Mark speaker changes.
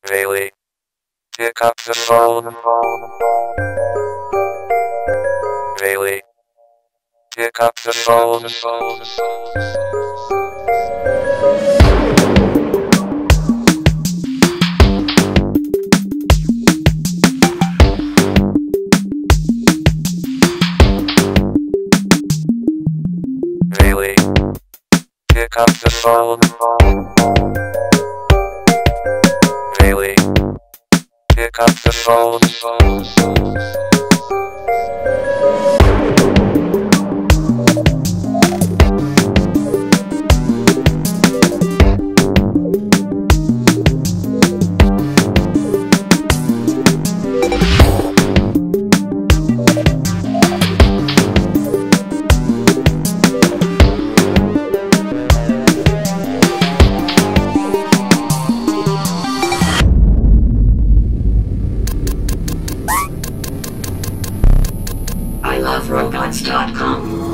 Speaker 1: Bailey, pick up the phone. Bailey, pick up the phone. Bailey, pick up the phone. Bailey, pick up the phone.
Speaker 2: I love robots.com.